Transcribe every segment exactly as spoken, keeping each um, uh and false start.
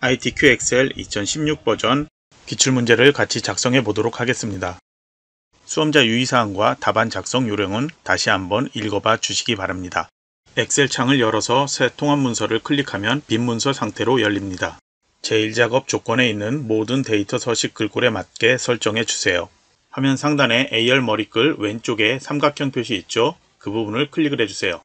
아이티큐 엑셀 이천십육 버전 기출문제를 같이 작성해 보도록 하겠습니다. 수험자 유의사항과 답안 작성 요령은 다시 한번 읽어봐 주시기 바랍니다. 엑셀 창을 열어서 새 통합 문서를 클릭하면 빈 문서 상태로 열립니다. 제일 작업 조건에 있는 모든 데이터 서식 글꼴에 맞게 설정해 주세요. 화면 상단에 에이알 머리글 왼쪽에 삼각형 표시 있죠? 그 부분을 클릭을 해주세요.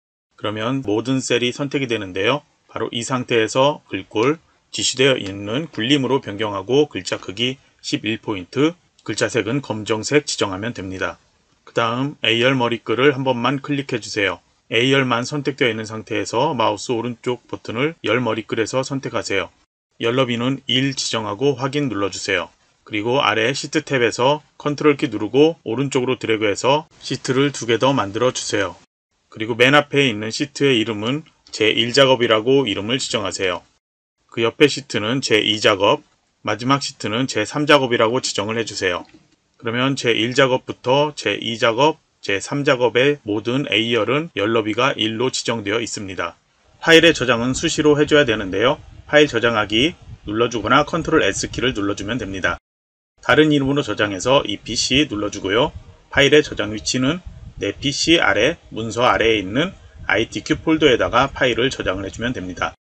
그러면 모든 셀이 선택이 되는데요. 바로 이 상태에서 글꼴 지시되어 있는 굴림으로 변경하고 글자 크기 십일 포인트, 글자 색은 검정색 지정하면 됩니다. 그 다음 에이알 머리글을 한 번만 클릭해 주세요. 에이알만 선택되어 있는 상태에서 마우스 오른쪽 버튼을 열 머리글에서 선택하세요. 열 너비는 일 지정하고 확인 눌러주세요. 그리고 아래 시트 탭에서 컨트롤 키 누르고 오른쪽으로 드래그해서 시트를 두 개 더 만들어 주세요. 그리고 맨 앞에 있는 시트의 이름은 제일 작업이라고 이름을 지정하세요. 그 옆에 시트는 제이 작업, 마지막 시트는 제삼 작업이라고 지정을 해주세요. 그러면 제일 작업부터 제이 작업, 제삼 작업의 모든 에이알은 열 너비가 일로 지정되어 있습니다. 파일의 저장은 수시로 해줘야 되는데요. 파일 저장하기 눌러주거나 컨트롤 에스 키를 눌러주면 됩니다. 다른 이름으로 저장해서 이피씨 눌러주고요. 파일의 저장 위치는 내 피씨 아래 문서 아래에 있는 아이티큐 폴더에다가 파일을 저장을 해주면 됩니다.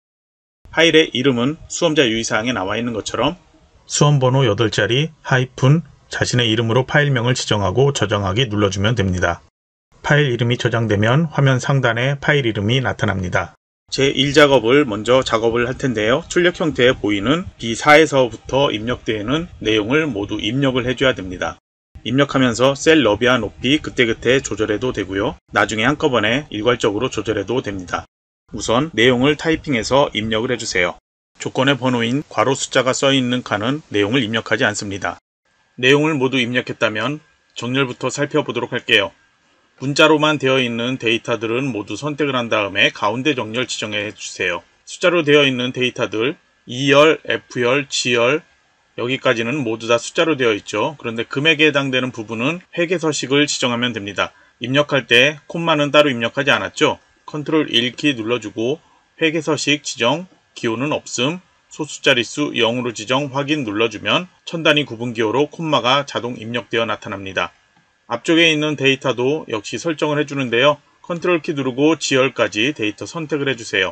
파일의 이름은 수험자 유의사항에 나와 있는 것처럼 수험번호 여덟 자리 하이픈 자신의 이름으로 파일명을 지정하고 저장하기 눌러주면 됩니다. 파일 이름이 저장되면 화면 상단에 파일 이름이 나타납니다. 제일 작업을 먼저 작업을 할 텐데요. 출력 형태에 보이는 비 사에서부터 입력되는 내용을 모두 입력을 해줘야 됩니다. 입력하면서 셀 너비와 높이 그때그때 조절해도 되고요. 나중에 한꺼번에 일괄적으로 조절해도 됩니다. 우선 내용을 타이핑해서 입력을 해주세요. 조건의 번호인 괄호 숫자가 써있는 칸은 내용을 입력하지 않습니다. 내용을 모두 입력했다면 정렬부터 살펴보도록 할게요. 문자로만 되어 있는 데이터들은 모두 선택을 한 다음에 가운데 정렬 지정해 주세요. 숫자로 되어 있는 데이터들 이열, 에프열, 지열 여기까지는 모두 다 숫자로 되어 있죠. 그런데 금액에 해당되는 부분은 회계서식을 지정하면 됩니다. 입력할 때 콤마는 따로 입력하지 않았죠. 컨트롤 일 키 눌러주고 회계서식 지정, 기호는 없음, 소수자릿수 영으로 지정 확인 눌러주면 천 단위 구분 기호로 콤마가 자동 입력되어 나타납니다. 앞쪽에 있는 데이터도 역시 설정을 해주는데요. 컨트롤 키 누르고 지열까지 데이터 선택을 해주세요.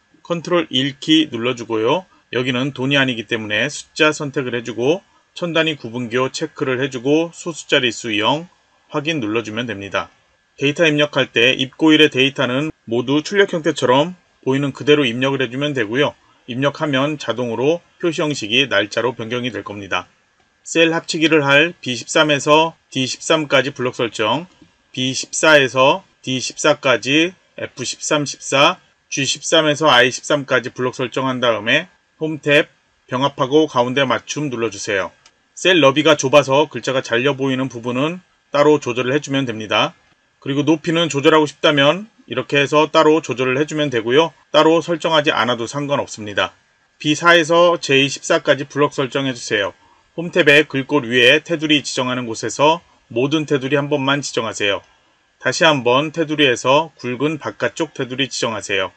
컨트롤 일 키 눌러주고요. 여기는 돈이 아니기 때문에 숫자 선택을 해주고 천 단위 구분기호 체크를 해주고 소수자릿수 영 확인 눌러주면 됩니다. 데이터 입력할 때 입고일의 데이터는 모두 출력 형태처럼 보이는 그대로 입력을 해주면 되고요. 입력하면 자동으로 표시 형식이 날짜로 변경이 될 겁니다. 셀 합치기를 할 비 십삼에서 디 십삼까지 블록 설정, 비 십사에서 디 십사까지 에프 십삼, 십사, 지 십삼에서 아이 십삼까지 블록 설정한 다음에 홈 탭, 병합하고 가운데 맞춤 눌러주세요. 셀 너비가 좁아서 글자가 잘려 보이는 부분은 따로 조절을 해주면 됩니다. 그리고 높이는 조절하고 싶다면 이렇게 해서 따로 조절을 해주면 되고요. 따로 설정하지 않아도 상관없습니다. 비 사에서 제이 십사까지 블록 설정해주세요. 홈탭의 글꼴 위에 테두리 지정하는 곳에서 모든 테두리 한 번만 지정하세요. 다시 한번 테두리에서 굵은 바깥쪽 테두리 지정하세요.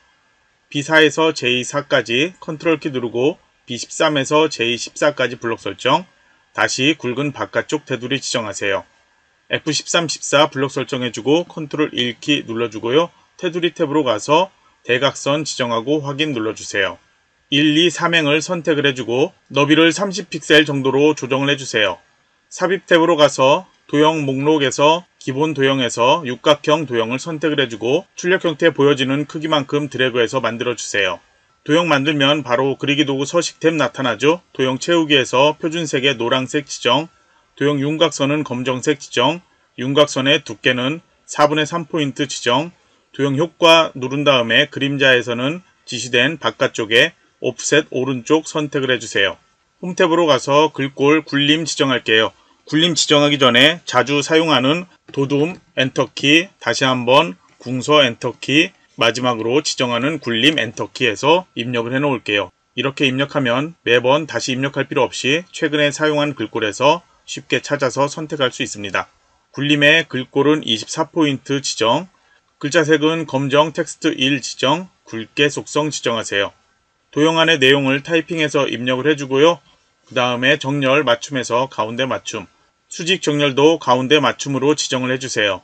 비 사에서 제이 사까지 컨트롤 키 누르고 비 십삼에서 제이 십사까지 블록 설정, 다시 굵은 바깥쪽 테두리 지정하세요. 에프 십삼, 십사 블록 설정해주고 컨트롤 일 키 눌러주고요. 테두리 탭으로 가서 대각선 지정하고 확인 눌러주세요. 일, 이, 삼행을 선택을 해주고 너비를 삼십 픽셀 정도로 조정을 해주세요. 삽입 탭으로 가서 도형 목록에서 기본 도형에서 육각형 도형을 선택을 해주고 출력 형태 보여지는 크기만큼 드래그해서 만들어주세요. 도형 만들면 바로 그리기 도구 서식 탭 나타나죠. 도형 채우기에서 표준색의 노란색 지정, 도형 윤곽선은 검정색 지정, 윤곽선의 두께는 사분의 삼 포인트 지정, 도형 효과 누른 다음에 그림자에서는 지시된 바깥쪽에 오프셋 오른쪽 선택을 해주세요. 홈탭으로 가서 글꼴 굴림 지정할게요. 굴림 지정하기 전에 자주 사용하는 도둠 엔터키, 다시 한번 궁서 엔터키, 마지막으로 지정하는 굴림 엔터키에서 입력을 해 놓을게요. 이렇게 입력하면 매번 다시 입력할 필요 없이 최근에 사용한 글꼴에서 쉽게 찾아서 선택할 수 있습니다. 굴림의 글꼴은 이십사 포인트 지정, 글자색은 검정 텍스트 일 지정, 굵게 속성 지정하세요. 도형 안의 내용을 타이핑해서 입력을 해주고요. 그 다음에 정렬 맞춤에서 가운데 맞춤, 수직 정렬도 가운데 맞춤으로 지정을 해주세요.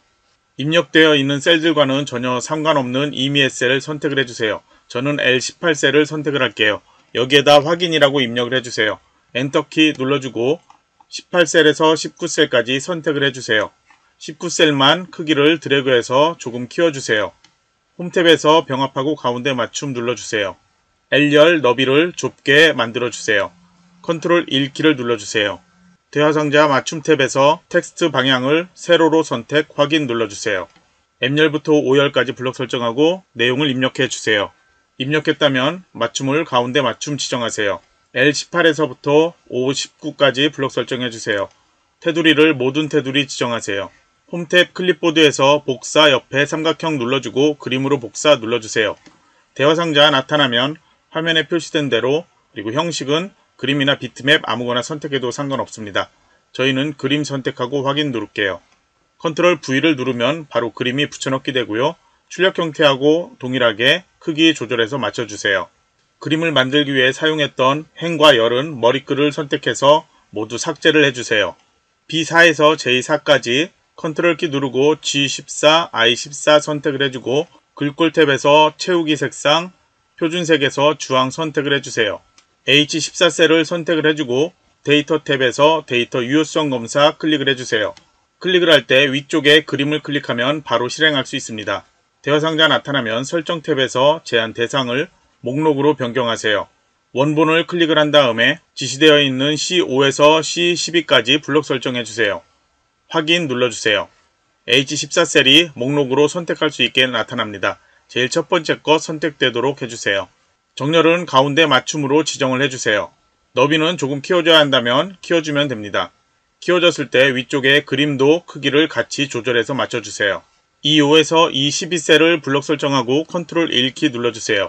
입력되어 있는 셀들과는 전혀 상관없는 임의의 셀을 선택을 해주세요. 저는 엘 십팔 셀을 선택을 할게요. 여기에다 확인이라고 입력을 해주세요. 엔터키 눌러주고 십팔 셀에서 십구 셀까지 선택을 해주세요. 십구 셀만 크기를 드래그해서 조금 키워주세요. 홈탭에서 병합하고 가운데 맞춤 눌러주세요. 엘열 너비를 좁게 만들어주세요. 컨트롤 일 키를 눌러주세요. 대화상자 맞춤 탭에서 텍스트 방향을 세로로 선택 확인 눌러주세요. 엠열부터 오열까지 블록 설정하고 내용을 입력해주세요. 입력했다면 맞춤을 가운데 맞춤 지정하세요. 엘 십팔에서부터 오, 십구까지 블록 설정해주세요. 테두리를 모든 테두리 지정하세요. 홈탭 클립보드에서 복사 옆에 삼각형 눌러주고 그림으로 복사 눌러주세요. 대화상자 나타나면 화면에 표시된 대로, 그리고 형식은 그림이나 비트맵 아무거나 선택해도 상관없습니다. 저희는 그림 선택하고 확인 누를게요. 컨트롤 브이를 누르면 바로 그림이 붙여넣기 되고요. 출력 형태하고 동일하게 크기 조절해서 맞춰주세요. 그림을 만들기 위해 사용했던 행과 열은 머리글을 선택해서 모두 삭제를 해주세요. 비 사에서 제이 사까지 컨트롤 키 누르고 지 십사, 아이 십사 선택을 해주고 글꼴 탭에서 채우기 색상, 표준색에서 주황 선택을 해주세요. 에이치 십사 셀을 선택을 해주고 데이터 탭에서 데이터 유효성 검사 클릭을 해주세요. 클릭을 할 때 위쪽에 그림을 클릭하면 바로 실행할 수 있습니다. 대화상자 나타나면 설정 탭에서 제한 대상을 목록으로 변경하세요. 원본을 클릭을 한 다음에 지시되어 있는 씨 오에서 씨 십이까지 블록 설정해주세요. 확인 눌러주세요. 에이치 십사 셀이 목록으로 선택할 수 있게 나타납니다. 제일 첫 번째 것 선택되도록 해주세요. 정렬은 가운데 맞춤으로 지정을 해주세요. 너비는 조금 키워줘야 한다면 키워주면 됩니다. 키워졌을 때 위쪽에 그림도 크기를 같이 조절해서 맞춰주세요. 이 오에서 이 십이 셀을 블록 설정하고 컨트롤 일 키 눌러주세요.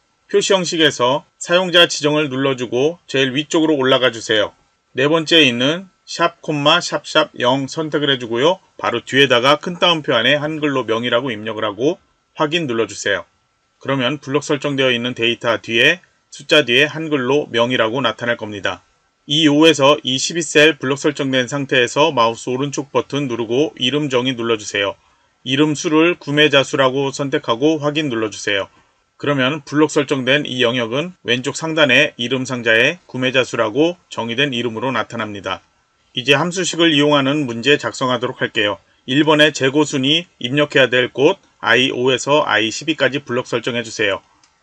표시 형식에서 사용자 지정을 눌러주고 제일 위쪽으로 올라가 주세요. 네 번째에 있는 샵, 콤마, 샵샵 영 선택을 해주고요. 바로 뒤에다가 큰 따옴표 안에 한글로 명이라고 입력을 하고 확인 눌러주세요. 그러면 블록 설정되어 있는 데이터 뒤에 숫자 뒤에 한글로 명이라고 나타날 겁니다. 이 오에서 이 십이 셀 블록 설정된 상태에서 마우스 오른쪽 버튼 누르고 이름 정의 눌러주세요. 이름 수를 구매자 수라고 선택하고 확인 눌러주세요. 그러면 블록 설정된 이 영역은 왼쪽 상단에 이름 상자에 구매자 수라고 정의된 이름으로 나타납니다. 이제 함수식을 이용하는 문제 작성하도록 할게요. 일 번에 재고순위 입력해야 될 곳 아이 오에서 아이 십이까지 블록 설정해주세요.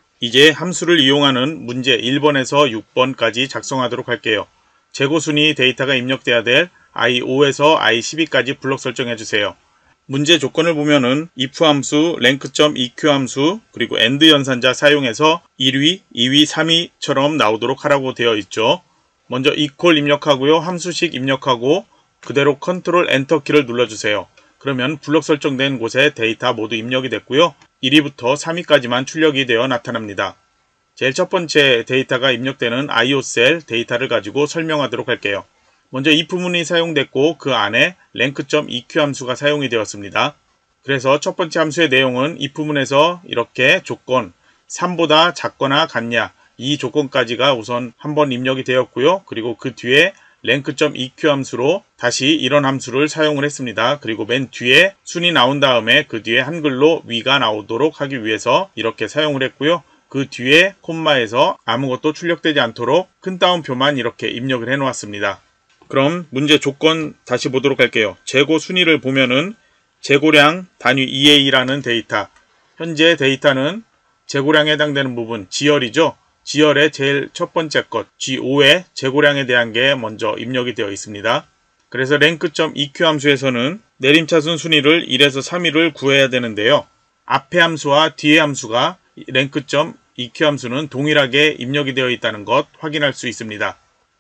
이제 함수를 이용하는 문제 일 번에서 육 번까지 작성하도록 할게요. 재고순위 데이터가 입력돼야 될 아이 오에서 아이 십이까지 블록 설정해주세요. 문제 조건을 보면은 if 함수, rank.eq 함수, 그리고 and 연산자 사용해서 일 위, 이 위, 삼 위처럼 나오도록 하라고 되어 있죠. 먼저 equal 입력하고요. 함수식 입력하고 그대로 컨트롤 엔터 키를 눌러주세요. 그러면 블록 설정된 곳에 데이터 모두 입력이 됐고요. 일 위부터 삼 위까지만 출력이 되어 나타납니다. 제일 첫 번째 데이터가 입력되는 아이오 셀 데이터를 가지고 설명하도록 할게요. 먼저 if 문이 사용됐고 그 안에 rank.eq 함수가 사용이 되었습니다. 그래서 첫 번째 함수의 내용은 if 문에서 이렇게 조건 삼보다 작거나 같냐 이 조건까지가 우선 한번 입력이 되었고요. 그리고 그 뒤에 rank.eq 함수로 다시 이런 함수를 사용을 했습니다. 그리고 맨 뒤에 순이 나온 다음에 그 뒤에 한글로 위가 나오도록 하기 위해서 이렇게 사용을 했고요. 그 뒤에 콤마에서 아무것도 출력되지 않도록 큰 따옴표만 이렇게 입력을 해 놓았습니다. 그럼 문제 조건 다시 보도록 할게요. 재고 순위를 보면은 재고량 단위 이 에이라는 데이터, 현재 데이터는 재고량에 해당되는 부분 지열이죠. 지열의 제일 첫 번째 것 지 오의 재고량에 대한 게 먼저 입력이 되어 있습니다. 그래서 rank.eq 함수에서는 내림차순 순위를 일에서 삼 위를 구해야 되는데요. 앞에 함수와 뒤에 함수가 rank.eq 함수는 동일하게 입력이 되어 있다는 것 확인할 수 있습니다.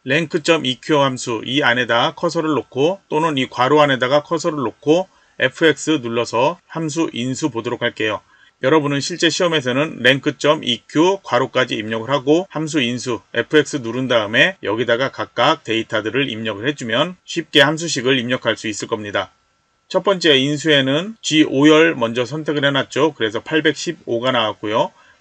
rank.eq 함수 이 안에다 커서를 놓고 또는 이 괄호 안에다가 커서를 놓고 에프엑스 눌러서 함수 인수 보도록 할게요. 여러분은 실제 시험에서는 rank.eq 괄호까지 입력을 하고 함수 인수 에프엑스 누른 다음에 여기다가 각각 데이터들을 입력을 해주면 쉽게 함수식을 입력할 수 있을 겁니다. 첫 번째 인수에는 지 오열 먼저 선택을 해놨죠. 그래서 팔백십오가 나왔고요. 그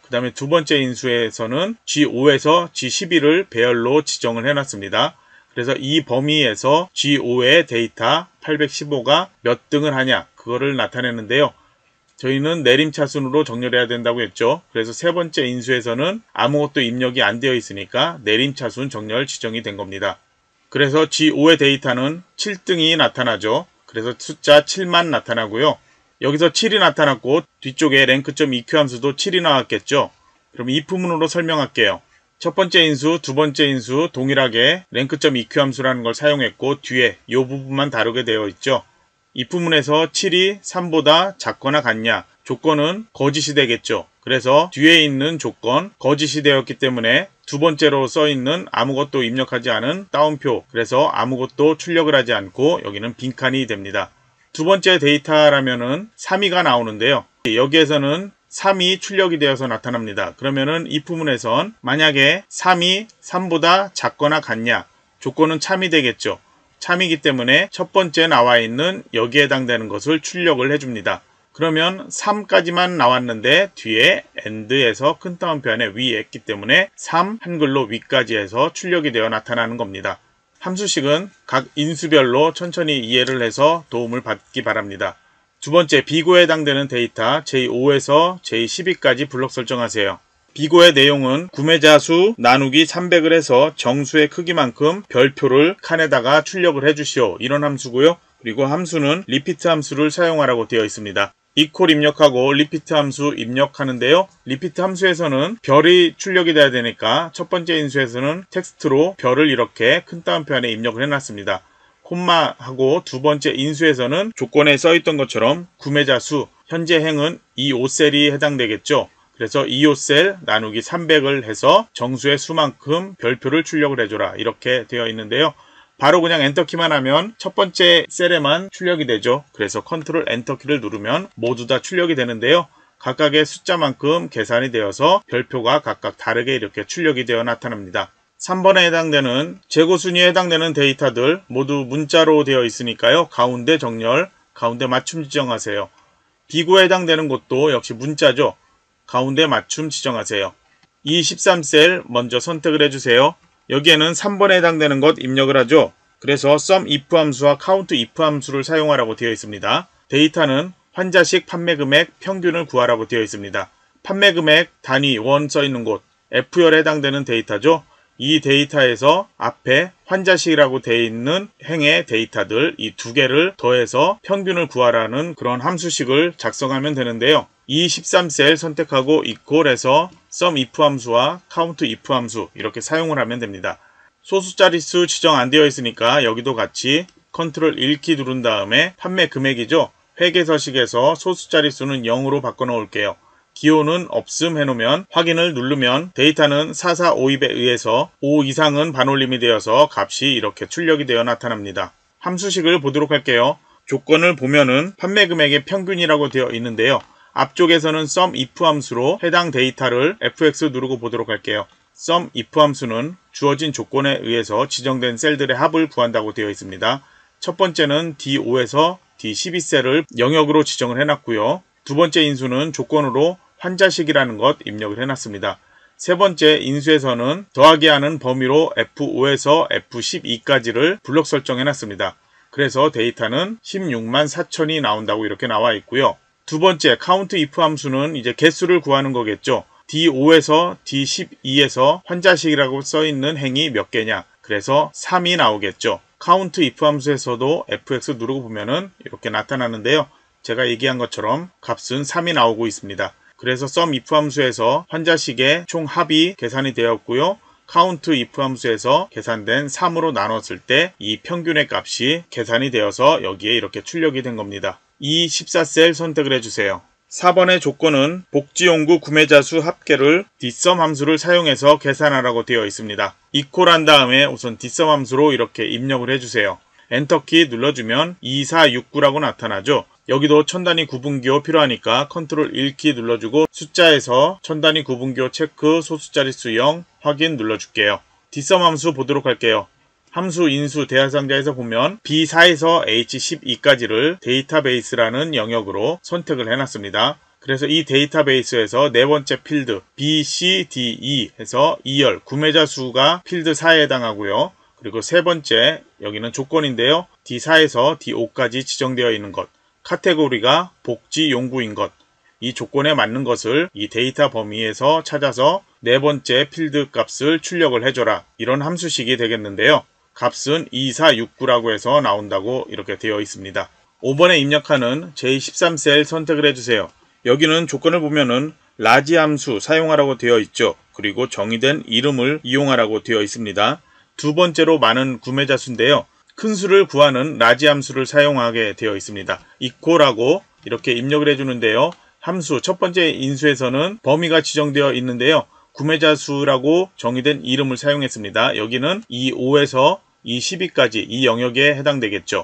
그 다음에 두 번째 인수에서는 지 오에서 지 십일을 배열로 지정을 해놨습니다. 그래서 이 범위에서 지 오의 데이터 팔백십오가 몇 등을 하냐 그거를 나타내는데요. 저희는 내림차순으로 정렬해야 된다고 했죠. 그래서 세 번째 인수에서는 아무것도 입력이 안 되어 있으니까 내림차순 정렬 지정이 된 겁니다. 그래서 지 오의 데이터는 칠 등이 나타나죠. 그래서 숫자 칠만 나타나고요. 여기서 칠이 나타났고 뒤쪽에 랭크.이큐 함수도 칠이 나왔겠죠. 그럼 if문으로 설명할게요. 첫 번째 인수, 두 번째 인수 동일하게 랭크.이큐 함수라는 걸 사용했고 뒤에 이 부분만 다르게 되어 있죠. if문에서 칠이 삼보다 작거나 같냐 조건은 거짓이 되겠죠. 그래서 뒤에 있는 조건 거짓이 되었기 때문에 두 번째로 써있는 아무것도 입력하지 않은 따옴표 그래서 아무것도 출력을 하지 않고 여기는 빈칸이 됩니다. 두 번째 데이터라면은 삼이가 나오는데요. 여기에서는 삼이 출력이 되어서 나타납니다. 그러면은 if문에선 만약에 삼이 삼보다 작거나 같냐 조건은 참이 되겠죠. 참이기 때문에 첫 번째 나와 있는 여기에 해당되는 것을 출력을 해줍니다. 그러면 삼까지만 나왔는데 뒤에 and에서 큰 따옴표 안에 위 했기 때문에 삼 한글로 위까지 해서 출력이 되어 나타나는 겁니다. 함수식은 각 인수별로 천천히 이해를 해서 도움을 받기 바랍니다. 두 번째 비고에 해당되는 데이터 제이 오에서 제이 십이까지 블록 설정하세요. 비고의 내용은 구매자 수 나누기 삼백을 해서 정수의 크기만큼 별표를 칸에다가 출력을 해주시오. 이런 함수고요. 그리고 함수는 리피트 함수를 사용하라고 되어 있습니다. 이퀄 입력하고 리피트 함수 입력하는데요. 리피트 함수에서는 별이 출력이 돼야 되니까 첫 번째 인수에서는 텍스트로 별을 이렇게 큰 따옴표 안에 입력을 해놨습니다. 콤마하고 두 번째 인수에서는 조건에 써있던 것처럼 구매자 수, 현재 행은 이십오 셀이 해당되겠죠. 그래서 이십오 셀 나누기 삼백을 해서 정수의 수만큼 별표를 출력을 해줘라 이렇게 되어 있는데요. 바로 그냥 엔터키만 하면 첫 번째 셀에만 출력이 되죠. 그래서 컨트롤 엔터키를 누르면 모두 다 출력이 되는데요. 각각의 숫자만큼 계산이 되어서 별표가 각각 다르게 이렇게 출력이 되어 나타납니다. 삼 번에 해당되는 재고순위에 해당되는 데이터들 모두 문자로 되어 있으니까요. 가운데 정렬, 가운데 맞춤 지정하세요. 비고에 해당되는 것도 역시 문자죠. 가운데 맞춤 지정하세요. 이 십삼 셀 먼저 선택을 해주세요. 여기에는 삼 번에 해당되는 것 입력을 하죠. 그래서 SUMIF 함수와 COUNTIF 함수를 사용하라고 되어 있습니다. 데이터는 환자식 판매금액 평균을 구하라고 되어 있습니다. 판매금액 단위 원 써있는 곳 F열에 해당되는 데이터죠. 이 데이터에서 앞에 환자식이라고 되어 있는 행의 데이터들 이 두 개를 더해서 평균을 구하라는 그런 함수식을 작성하면 되는데요. 이 십삼 셀 선택하고 이퀄해서 SUMIF 함수와 COUNTIF 함수 이렇게 사용을 하면 됩니다. 소수 자릿수 지정 안 되어 있으니까 여기도 같이 컨트롤 일 키 누른 다음에 판매 금액이죠. 회계서식에서 소수 자릿수는 영으로 바꿔 놓을게요. 기호는 없음 해놓으면 확인을 누르면 데이터는 사사오십에 의해서 오 이상은 반올림이 되어서 값이 이렇게 출력이 되어 나타납니다. 함수식을 보도록 할게요. 조건을 보면은 판매 금액의 평균이라고 되어 있는데요. 앞쪽에서는 SUMIF 함수로 해당 데이터를 에프엑스 누르고 보도록 할게요. SUMIF 함수는 주어진 조건에 의해서 지정된 셀들의 합을 구한다고 되어 있습니다. 첫 번째는 디 오에서 디 십이 셀을 영역으로 지정을 해놨고요. 두 번째 인수는 조건으로 환자식이라는 것 입력을 해놨습니다. 세 번째 인수에서는 더하기 하는 범위로 에프 오에서 에프 십이까지를 블록 설정해놨습니다. 그래서 데이터는 십육만 사천이 나온다고 이렇게 나와 있고요. 두 번째 COUNTIF 함수는 이제 개수를 구하는 거겠죠. 디 오에서 디 십이에서 환자식이라고 써있는 행이 몇 개냐. 그래서 삼이 나오겠죠. COUNTIF 함수에서도 에프엑스 누르고 보면은 이렇게 나타나는데요. 제가 얘기한 것처럼 값은 삼이 나오고 있습니다. 그래서 SUMIF 함수에서 환자식의 총 합이 계산이 되었고요. COUNTIF 함수에서 계산된 삼으로 나눴을 때 이 평균의 값이 계산이 되어서 여기에 이렇게 출력이 된 겁니다. 이 십사 셀 선택을 해주세요. 사 번의 조건은 복지용구 구매자 수 합계를 dsum 함수를 사용해서 계산하라고 되어 있습니다. 이퀄 한 다음에 우선 dsum 함수로 이렇게 입력을 해주세요. 엔터키 눌러주면 이사육구라고 나타나죠. 여기도 천단위 구분기호 필요하니까 컨트롤 일 키 눌러주고 숫자에서 천단위 구분기호 체크 소수자릿수 영 확인 눌러줄게요. dsum 함수 보도록 할게요. 함수 인수 대하상자에서 보면 비 사에서 에이치 십이까지를 데이터베이스라는 영역으로 선택을 해놨습니다. 그래서 이 데이터베이스에서 네 번째 필드 비, 씨, 디, 이 해서 이열 구매자 수가 필드 사에 해당하고요. 그리고 세 번째 여기는 조건인데요. 디 사에서 디 오까지 지정되어 있는 것, 카테고리가 복지 용구인 것, 이 조건에 맞는 것을 이 데이터 범위에서 찾아서 네 번째 필드 값을 출력을 해줘라. 이런 함수식이 되겠는데요. 값은 이사육구라고 해서 나온다고 이렇게 되어 있습니다. 오 번에 입력하는 제이 십삼 셀 선택을 해주세요. 여기는 조건을 보면은 라지 함수 사용하라고 되어 있죠. 그리고 정의된 이름을 이용하라고 되어 있습니다. 두 번째로 많은 구매자 수인데요. 큰 수를 구하는 라지 함수를 사용하게 되어 있습니다. equal하고 이렇게 입력을 해주는데요. 함수 첫 번째 인수에서는 범위가 지정되어 있는데요. 구매자 수라고 정의된 이름을 사용했습니다. 여기는 이십오에서 이십이까지 이 영역에 해당되겠죠.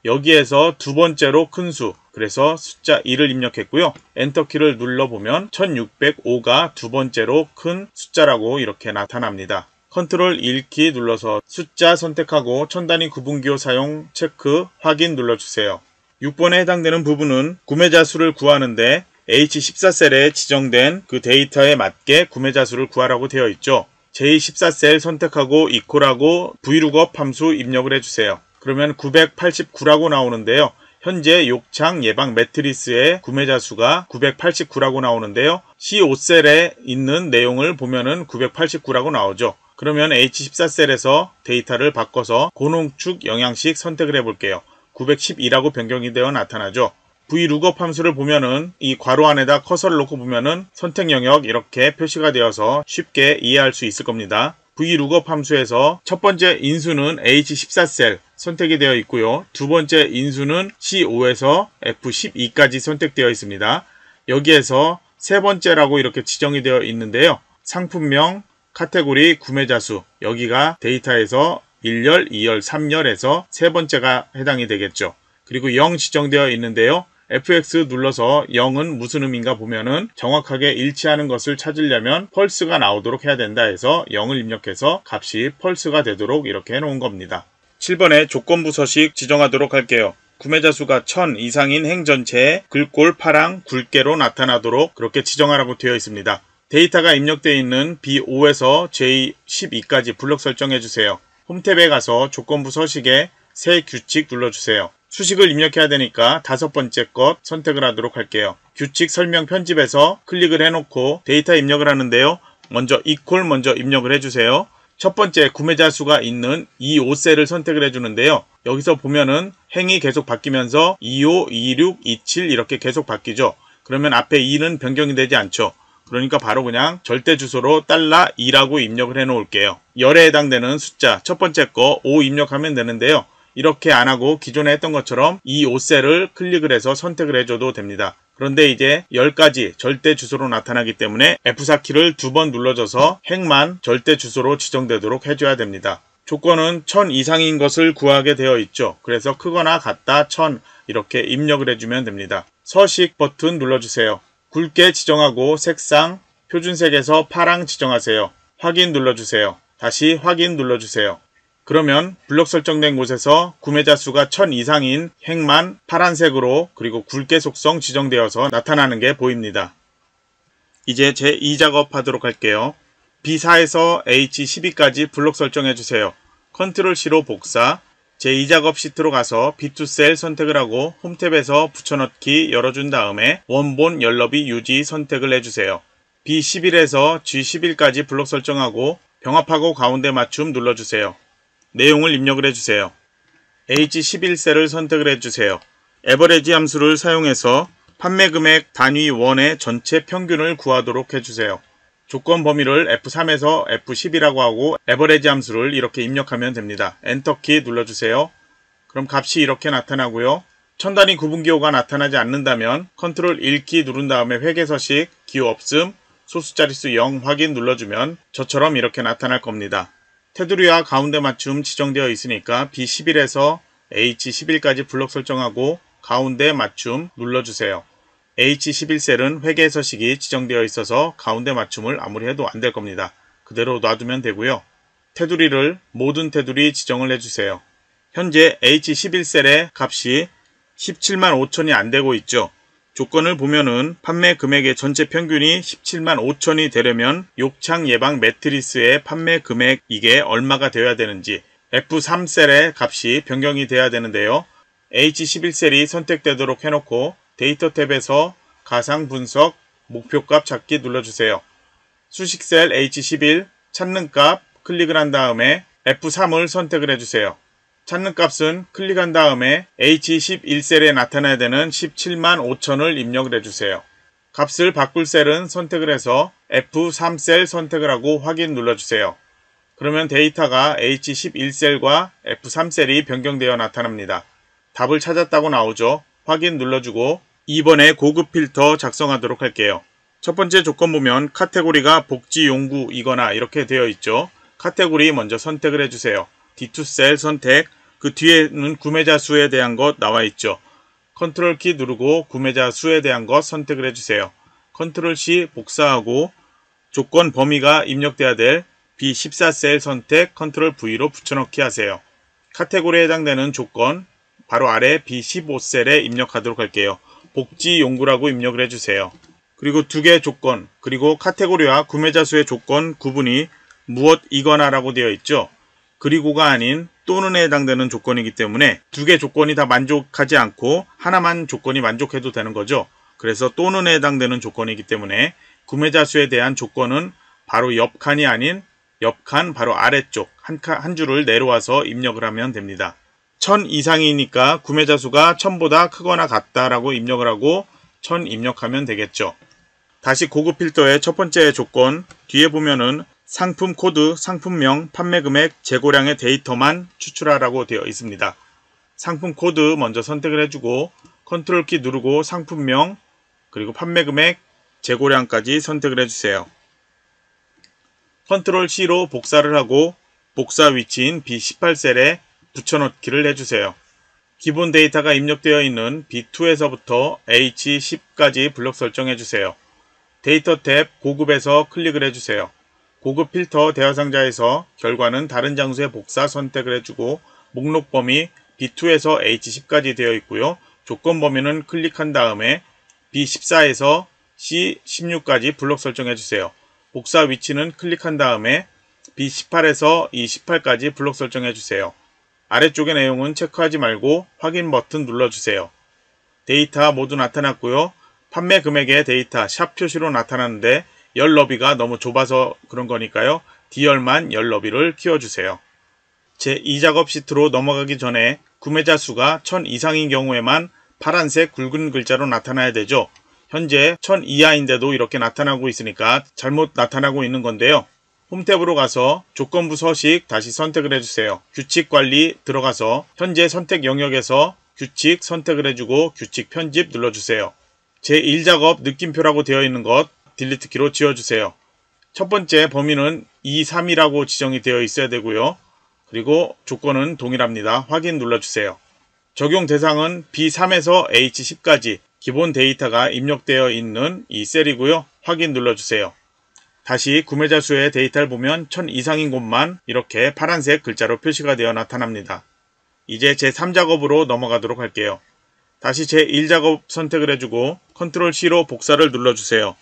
여기에서 두 번째로 큰 수, 그래서 숫자 이를 입력했고요. 엔터키를 눌러보면 천육백오가 두 번째로 큰 숫자라고 이렇게 나타납니다. 컨트롤 일 키 눌러서 숫자 선택하고 천단위 구분기호 사용 체크 확인 눌러주세요. 육 번에 해당되는 부분은 구매자 수를 구하는데 에이치 십사 셀에 지정된 그 데이터에 맞게 구매자 수를 구하라고 되어 있죠. 제이 십사 셀 선택하고 equal하고 브이룩업 함수 입력을 해주세요. 그러면 구백팔십구라고 나오는데요. 현재 욕창 예방 매트리스의 구매자 수가 구백팔십구라고 나오는데요. 씨 오 셀에 있는 내용을 보면은 구백팔십구라고 나오죠. 그러면 에이치 십사 셀에서 데이터를 바꿔서 고농축 영양식 선택을 해볼게요. 구백십이라고 변경이 되어 나타나죠. 브이룩업 함수를 보면은 이 괄호 안에다 커서를 놓고 보면은 선택 영역 이렇게 표시가 되어서 쉽게 이해할 수 있을 겁니다. 브이룩업 함수에서 첫 번째 인수는 에이치 십사 셀 선택이 되어 있고요. 두 번째 인수는 씨 오에서 에프 십이까지 선택되어 있습니다. 여기에서 세 번째라고 이렇게 지정이 되어 있는데요. 상품명, 카테고리, 구매자 수, 여기가 데이터에서 일 열, 이 열, 삼 열에서 세 번째가 해당이 되겠죠. 그리고 영 지정되어 있는데요. 에프 엑스 눌러서 영은 무슨 의미인가 보면은 정확하게 일치하는 것을 찾으려면 펄스가 나오도록 해야 된다 해서 영을 입력해서 값이 펄스가 되도록 이렇게 해놓은 겁니다. 칠 번에 조건부 서식 지정하도록 할게요. 구매자 수가 천 이상인 행 전체에 글꼴 파랑 굵게로 나타나도록 그렇게 지정하라고 되어 있습니다. 데이터가 입력되어 있는 비 오에서 제이 십이까지 블록 설정해 주세요. 홈탭에 가서 조건부 서식에 새 규칙 눌러주세요. 수식을 입력해야 되니까 다섯 번째 것 선택을 하도록 할게요. 규칙 설명 편집에서 클릭을 해놓고 데이터 입력을 하는데요. 먼저 equal 먼저 입력을 해주세요. 첫 번째 구매자 수가 있는 이십오 셀을 선택을 해주는데요. 여기서 보면은 행이 계속 바뀌면서 이십오, 이십육, 이십칠 이렇게 계속 바뀌죠. 그러면 앞에 이는 변경이 되지 않죠. 그러니까 바로 그냥 절대 주소로 달러 이라고 입력을 해 놓을게요. 열에 해당되는 숫자 첫 번째 거 오 입력하면 되는데요. 이렇게 안하고 기존에 했던 것처럼 이십오 셀을 클릭을 해서 선택을 해줘도 됩니다. 그런데 이제 열까지 절대 주소로 나타나기 때문에 에프 사 키를 두 번 눌러줘서 행만 절대 주소로 지정되도록 해줘야 됩니다. 조건은 천 이상인 것을 구하게 되어 있죠. 그래서 크거나 같다 천 이렇게 입력을 해주면 됩니다. 서식 버튼 눌러주세요. 굵게 지정하고 색상 표준색에서 파랑 지정하세요. 확인 눌러주세요. 다시 확인 눌러주세요. 그러면 블록 설정된 곳에서 구매자 수가 천 이상인 행만 파란색으로 그리고 굵게 속성 지정되어서 나타나는 게 보입니다. 이제 제이 작업 하도록 할게요. 비 사에서 에이치 십이까지 블록 설정해 주세요. 컨트롤 씨로 복사, 제이 작업 시트로 가서 비 투 셀 선택을 하고 홈탭에서 붙여넣기 열어준 다음에 원본 열너비 유지 선택을 해주세요. 비 십일에서 지 십일까지 블록 설정하고 병합하고 가운데 맞춤 눌러주세요. 내용을 입력을 해주세요. 에이치 십일 셀을 선택을 해주세요. 에버리지 함수를 사용해서 판매 금액 단위 일의 전체 평균을 구하도록 해주세요. 조건 범위를 에프 삼에서 에프 십이라고 하고 에버리지 함수를 이렇게 입력하면 됩니다. 엔터키 눌러주세요. 그럼 값이 이렇게 나타나고요. 천단위 구분기호가 나타나지 않는다면 컨트롤 일 키 누른 다음에 회계서식 기호 없음 소수자릿수 영 확인 눌러주면 저처럼 이렇게 나타날 겁니다. 테두리와 가운데 맞춤 지정되어 있으니까 비 십일에서 에이치 십일까지 블록 설정하고 가운데 맞춤 눌러주세요. 에이치 십일 셀은 회계서식이 지정되어 있어서 가운데 맞춤을 아무리 해도 안 될 겁니다. 그대로 놔두면 되고요. 테두리를 모든 테두리 지정을 해주세요. 현재 에이치 십일 셀의 값이 십칠만 오천이 안 되고 있죠. 조건을 보면은 판매 금액의 전체 평균이 십칠만 오천이 되려면 욕창 예방 매트리스의 판매 금액 이게 얼마가 되어야 되는지 에프 삼 셀의 값이 변경이 돼야 되는데요. 에이치 십일 셀이 선택되도록 해놓고 데이터 탭에서 가상 분석 목표값 찾기 눌러주세요. 수식셀 에이치 십일 찾는 값 클릭을 한 다음에 에프 삼을 선택을 해주세요. 찾는 값은 클릭한 다음에 에이치 십일 셀에 나타나야 되는 십칠만 오천을 입력을 해주세요. 값을 바꿀 셀은 선택을 해서 에프 삼 셀 선택을 하고 확인 눌러주세요. 그러면 데이터가 에이치 십일 셀과 에프 삼 셀이 변경되어 나타납니다. 답을 찾았다고 나오죠. 확인 눌러주고 이번에 고급 필터 작성하도록 할게요. 첫 번째 조건 보면 카테고리가 복지용구이거나 이렇게 되어 있죠. 카테고리 먼저 선택을 해주세요. 디 투 셀 선택, 그 뒤에는 구매자 수에 대한 것 나와 있죠. 컨트롤 키 누르고 구매자 수에 대한 것 선택을 해주세요. 컨트롤 씨 복사하고 조건 범위가 입력돼야 될 비 십사 셀 선택, 컨트롤 브이로 붙여넣기 하세요. 카테고리에 해당되는 조건 바로 아래 비 십오 셀에 입력하도록 할게요. 복지용구라고 입력을 해주세요. 그리고 두 개의 조건, 그리고 카테고리와 구매자 수의 조건 구분이 무엇이거나 라고 되어 있죠. 그리고가 아닌 또는에 해당되는 조건이기 때문에 두 개 조건이 다 만족하지 않고 하나만 조건이 만족해도 되는 거죠. 그래서 또는에 해당되는 조건이기 때문에 구매자 수에 대한 조건은 바로 옆 칸이 아닌 옆 칸 바로 아래쪽 한, 칸, 한 줄을 내려와서 입력을 하면 됩니다. 천 이상이니까 구매자 수가 천보다 크거나 같다라고 입력을 하고 천 입력하면 되겠죠. 다시 고급 필터의 첫 번째 조건 뒤에 보면은 상품 코드, 상품명, 판매금액, 재고량의 데이터만 추출하라고 되어 있습니다. 상품 코드 먼저 선택을 해주고 컨트롤 키 누르고 상품명 그리고 판매금액, 재고량까지 선택을 해주세요. 컨트롤 씨로 복사를 하고 복사 위치인 비 십팔 셀에 붙여넣기를 해주세요. 기본 데이터가 입력되어 있는 비 투에서부터 에이치 십까지 블록 설정해주세요. 데이터 탭 고급에서 클릭을 해주세요. 고급 필터 대화상자에서 결과는 다른 장소에 복사 선택을 해주고 목록 범위 비 투에서 에이치 십까지 되어 있고요. 조건 범위는 클릭한 다음에 비 십사에서 씨 십육까지 블록 설정해주세요. 복사 위치는 클릭한 다음에 비 십팔에서 이 십팔까지 블록 설정해주세요. 아래쪽의 내용은 체크하지 말고 확인 버튼 눌러주세요. 데이터 모두 나타났고요. 판매 금액의 데이터 샵 표시로 나타나는데 열 너비가 너무 좁아서 그런 거니까요. 디열만 열 너비를 키워주세요. 제이 작업 시트로 넘어가기 전에 구매자 수가 천 이상인 경우에만 파란색 굵은 글자로 나타나야 되죠. 현재 천 이하인데도 이렇게 나타나고 있으니까 잘못 나타나고 있는 건데요. 홈탭으로 가서 조건부 서식 다시 선택을 해주세요. 규칙 관리 들어가서 현재 선택 영역에서 규칙 선택을 해주고 규칙 편집 눌러주세요. 제일 작업 느낌표라고 되어 있는 것 딜리트 키로 지워주세요. 첫 번째 범위는 이, 삼이라고 지정이 되어 있어야 되고요. 그리고 조건은 동일합니다. 확인 눌러주세요. 적용 대상은 비 삼에서 에이치 십까지 기본 데이터가 입력되어 있는 이 셀이고요. 확인 눌러주세요. 다시 구매자 수의 데이터를 보면 천 이상인 곳만 이렇게 파란색 글자로 표시가 되어 나타납니다. 이제 제삼 작업으로 넘어가도록 할게요. 다시 제일 작업 선택을 해주고 컨트롤 씨로 복사를 눌러주세요.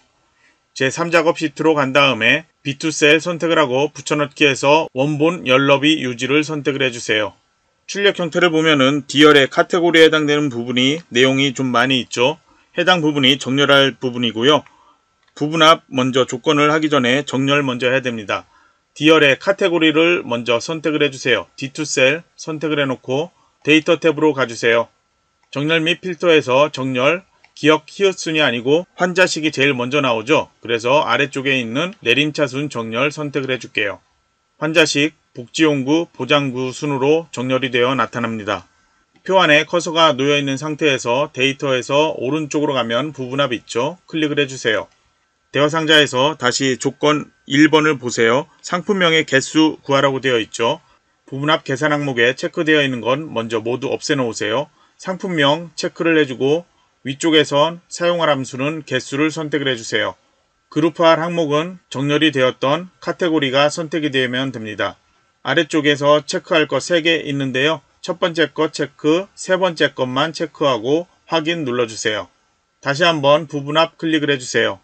제삼 작업 시트로 간 다음에 비 투 셀 선택을 하고 붙여넣기에서 원본 열너비 유지를 선택을 해주세요. 출력 형태를 보면은 디열의 카테고리에 해당되는 부분이 내용이 좀 많이 있죠. 해당 부분이 정렬할 부분이고요. 부분합 먼저 조건을 하기 전에 정렬 먼저 해야 됩니다. 디열의 카테고리를 먼저 선택을 해주세요. 디 투 셀 선택을 해놓고 데이터 탭으로 가주세요. 정렬 및 필터에서 정렬, 기억 히읗순이 아니고 환자식이 제일 먼저 나오죠. 그래서 아래쪽에 있는 내림차순 정렬 선택을 해줄게요. 환자식, 복지용구, 보장구 순으로 정렬이 되어 나타납니다. 표 안에 커서가 놓여있는 상태에서 데이터에서 오른쪽으로 가면 부분합 있죠. 클릭을 해주세요. 대화상자에서 다시 조건 일 번을 보세요. 상품명의 개수 구하라고 되어 있죠. 부분합 계산 항목에 체크되어 있는 건 먼저 모두 없애 놓으세요. 상품명 체크를 해주고 위쪽에선 사용할 함수는 개수를 선택을 해주세요. 그룹화할 항목은 정렬이 되었던 카테고리가 선택이 되면 됩니다. 아래쪽에서 체크할 것 세 개 있는데요. 첫 번째 것 체크, 세 번째 것만 체크하고 확인 눌러주세요. 다시 한번 부분 앞 클릭을 해주세요.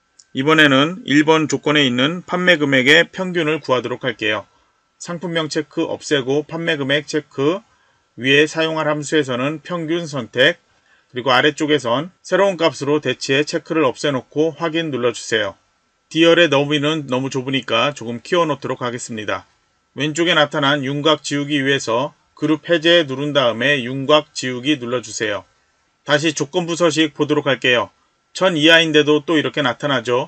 이번에는 일 번 조건에 있는 판매 금액의 평균을 구하도록 할게요. 상품명 체크 없애고 판매 금액 체크, 위에 사용할 함수에서는 평균 선택, 그리고 아래쪽에선 새로운 값으로 대체해 체크를 없애놓고 확인 눌러주세요. 디얼의 너비는 너무 좁으니까 조금 키워놓도록 하겠습니다. 왼쪽에 나타난 윤곽 지우기 위해서 그룹 해제 누른 다음에 윤곽 지우기 눌러주세요. 다시 조건부 서식 보도록 할게요. 천 이하인데도 또 이렇게 나타나죠.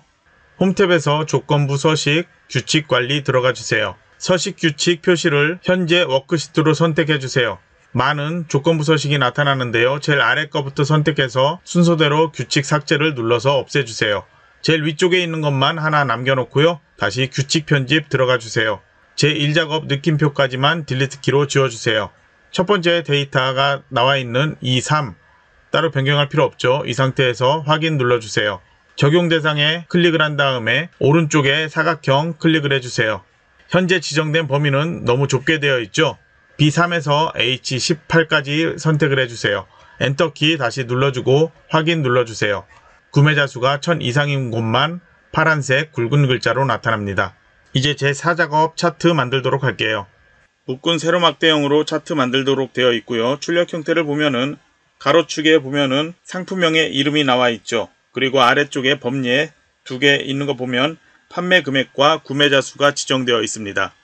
홈탭에서 조건부 서식, 규칙 관리 들어가 주세요. 서식 규칙 표시를 현재 워크시트로 선택해 주세요. 많은 조건부 서식이 나타나는데요. 제일 아래 거부터 선택해서 순서대로 규칙 삭제를 눌러서 없애주세요. 제일 위쪽에 있는 것만 하나 남겨놓고요. 다시 규칙 편집 들어가 주세요. 제일 작업 느낌표까지만 딜리트 키로 지워주세요. 첫 번째 데이터가 나와 있는 이, 삼 따로 변경할 필요 없죠. 이 상태에서 확인 눌러주세요. 적용 대상에 클릭을 한 다음에 오른쪽에 사각형 클릭을 해주세요. 현재 지정된 범위는 너무 좁게 되어 있죠. 비 삼에서 에이치 십팔까지 선택을 해주세요. 엔터키 다시 눌러주고 확인 눌러주세요. 구매자 수가 천 이상인 곳만 파란색 굵은 글자로 나타납니다. 이제 제사 작업 차트 만들도록 할게요. 묶은 세로 막대형으로 차트 만들도록 되어 있고요. 출력 형태를 보면은 가로축에 보면은 상품명의 이름이 나와 있죠. 그리고 아래쪽에 범례 두 개 있는 거 보면 판매 금액과 구매자 수가 지정되어 있습니다.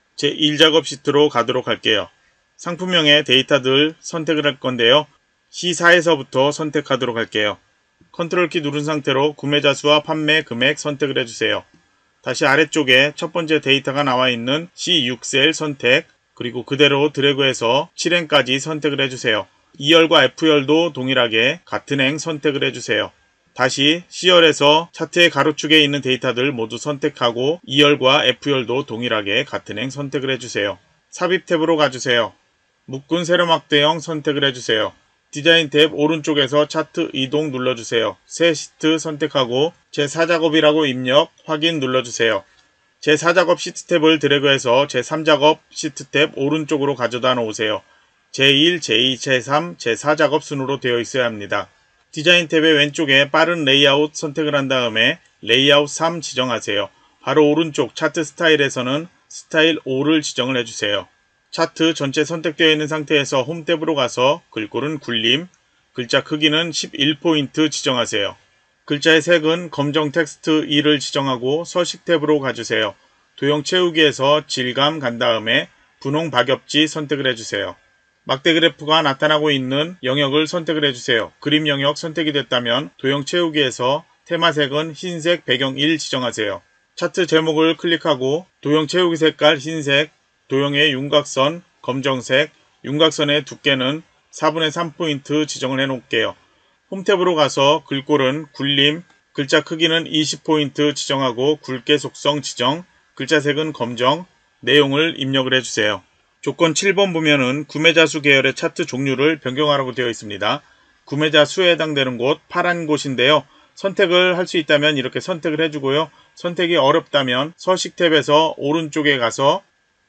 제일 작업 시트로 가도록 할게요. 상품명의 데이터들 선택을 할 건데요. 씨 사에서부터 선택하도록 할게요. 컨트롤 키 누른 상태로 구매자 수와 판매 금액 선택을 해주세요. 다시 아래쪽에 첫 번째 데이터가 나와 있는 씨 육 셀 선택, 그리고 그대로 드래그해서 칠행까지 선택을 해주세요. 이열과 에프열도 동일하게 같은 행 선택을 해주세요. 다시 씨열에서 차트의 가로축에 있는 데이터들 모두 선택하고 이열과 에프열도 동일하게 같은 행 선택을 해주세요. 삽입 탭으로 가주세요. 묶은 세로막대형 선택을 해주세요. 디자인 탭 오른쪽에서 차트 이동 눌러주세요. 새 시트 선택하고 제사 작업이라고 입력 확인 눌러주세요. 제사 작업 시트 탭을 드래그해서 제삼 작업 시트 탭 오른쪽으로 가져다 놓으세요. 제일, 제이, 제삼, 제사 작업 순으로 되어 있어야 합니다. 디자인 탭의 왼쪽에 빠른 레이아웃 선택을 한 다음에 레이아웃 삼 지정하세요. 바로 오른쪽 차트 스타일에서는 스타일 오를 지정을 해주세요. 차트 전체 선택되어 있는 상태에서 홈 탭으로 가서 글꼴은 굴림, 글자 크기는 십일 포인트 지정하세요. 글자의 색은 검정 텍스트 이를 지정하고 서식 탭으로 가주세요. 도형 채우기에서 질감 간 다음에 분홍 박엽지 선택을 해주세요. 막대 그래프가 나타나고 있는 영역을 선택을 해주세요. 그림 영역 선택이 됐다면 도형 채우기에서 테마색은 흰색 배경 일 지정하세요. 차트 제목을 클릭하고 도형 채우기 색깔 흰색, 도형의 윤곽선 검정색, 윤곽선의 두께는 사분의 삼 포인트 지정을 해 놓을게요. 홈탭으로 가서 글꼴은 굴림, 글자 크기는 이십 포인트 지정하고 굵게 속성 지정, 글자 색은 검정, 내용을 입력을 해주세요. 조건 칠 번 보면은 구매자 수 계열의 차트 종류를 변경하라고 되어 있습니다. 구매자 수에 해당되는 곳 파란 곳인데요. 선택을 할 수 있다면 이렇게 선택을 해주고요. 선택이 어렵다면 서식 탭에서 오른쪽에 가서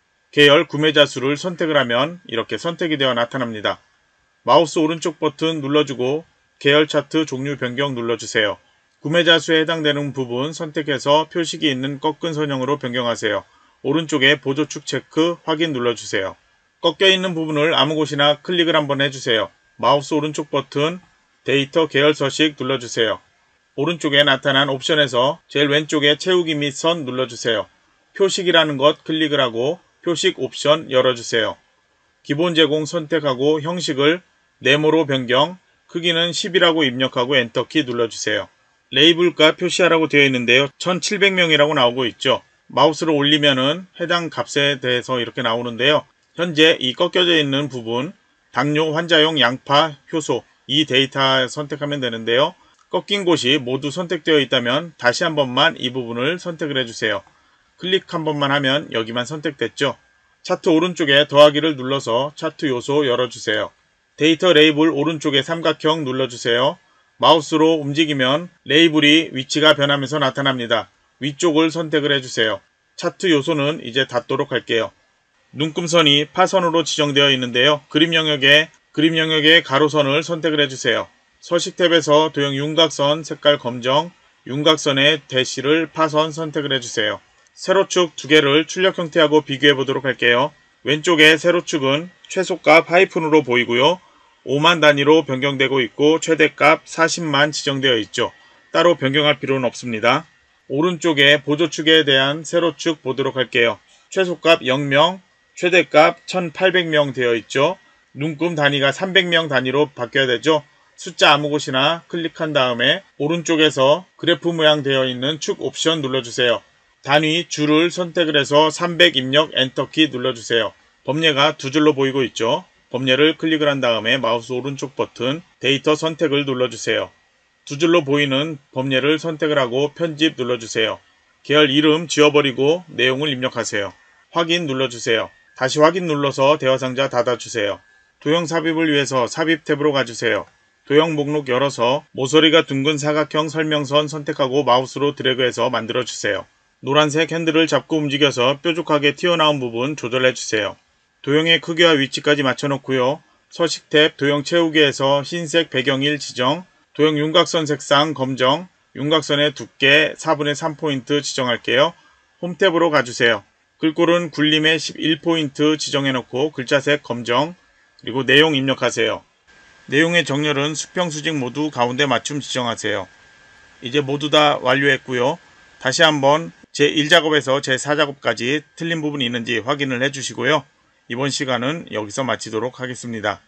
계열 구매자 수를 선택을 하면 이렇게 선택이 되어 나타납니다. 마우스 오른쪽 버튼 눌러주고 계열 차트 종류 변경 눌러주세요. 구매자 수에 해당되는 부분 선택해서 표식이 있는 꺾은 선형으로 변경하세요. 오른쪽에 보조축 체크 확인 눌러주세요. 꺾여 있는 부분을 아무 곳이나 클릭을 한번 해주세요. 마우스 오른쪽 버튼 데이터 계열 서식 눌러주세요. 오른쪽에 나타난 옵션에서 제일 왼쪽에 채우기 및 선 눌러주세요. 표식이라는 것 클릭을 하고 표식 옵션 열어주세요. 기본 제공 선택하고 형식을 네모로 변경, 크기는 십이라고 입력하고 엔터키 눌러주세요. 레이블과 표시하라고 되어 있는데요. 천칠백 명이라고 나오고 있죠. 마우스를 올리면은 해당 값에 대해서 이렇게 나오는데요. 현재 이 꺾여져 있는 부분 당뇨 환자용 양파 효소 이 데이터 선택하면 되는데요. 꺾인 곳이 모두 선택되어 있다면 다시 한 번만 이 부분을 선택을 해주세요. 클릭 한 번만 하면 여기만 선택됐죠. 차트 오른쪽에 더하기를 눌러서 차트 요소 열어주세요. 데이터 레이블 오른쪽에 삼각형 눌러주세요. 마우스로 움직이면 레이블이 위치가 변하면서 나타납니다. 위쪽을 선택을 해주세요. 차트 요소는 이제 닫도록 할게요. 눈금선이 파선으로 지정되어 있는데요. 그림 영역에 그림 영역의 가로선을 선택을 해주세요. 서식 탭에서 도형 윤곽선 색깔 검정, 윤곽선의 대시를 파선 선택을 해주세요. 세로축 두 개를 출력 형태하고 비교해 보도록 할게요. 왼쪽의 세로축은 최소값 하이픈으로 보이고요. 오만 단위로 변경되고 있고 최대값 사십만 지정되어 있죠. 따로 변경할 필요는 없습니다. 오른쪽에 보조축에 대한 세로축 보도록 할게요. 최소값 영 명, 최대값 천팔백 명 되어 있죠. 눈금 단위가 삼백 명 단위로 바뀌어야 되죠. 숫자 아무 곳이나 클릭한 다음에 오른쪽에서 그래프 모양 되어 있는 축 옵션 눌러주세요. 단위 줄을 선택을 해서 삼백 입력 엔터키 눌러주세요. 범례가 두 줄로 보이고 있죠. 범례를 클릭을 한 다음에 마우스 오른쪽 버튼 데이터 선택을 눌러주세요. 두 줄로 보이는 범례를 선택을 하고 편집 눌러주세요. 계열 이름 지워버리고 내용을 입력하세요. 확인 눌러주세요. 다시 확인 눌러서 대화상자 닫아주세요. 도형 삽입을 위해서 삽입 탭으로 가주세요. 도형 목록 열어서 모서리가 둥근 사각형 설명선 선택하고 마우스로 드래그해서 만들어주세요. 노란색 핸들을 잡고 움직여서 뾰족하게 튀어나온 부분 조절해주세요. 도형의 크기와 위치까지 맞춰놓고요. 서식 탭 도형 채우기에서 흰색 배경일 지정, 도형 윤곽선 색상 검정, 윤곽선의 두께 사분의 삼 포인트 지정할게요. 홈 탭으로 가주세요. 글꼴은 굴림의 십일 포인트 지정해놓고 글자색 검정, 그리고 내용 입력하세요. 내용의 정렬은 수평, 수직 모두 가운데 맞춤 지정하세요. 이제 모두 다 완료했고요. 다시 한번 제일 작업에서 제사 작업까지 틀린 부분이 있는지 확인을 해주시고요. 이번 시간은 여기서 마치도록 하겠습니다.